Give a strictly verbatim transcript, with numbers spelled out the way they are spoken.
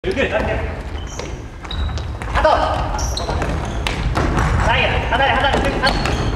ゆっくり立って。あと。はい、離れ離れ。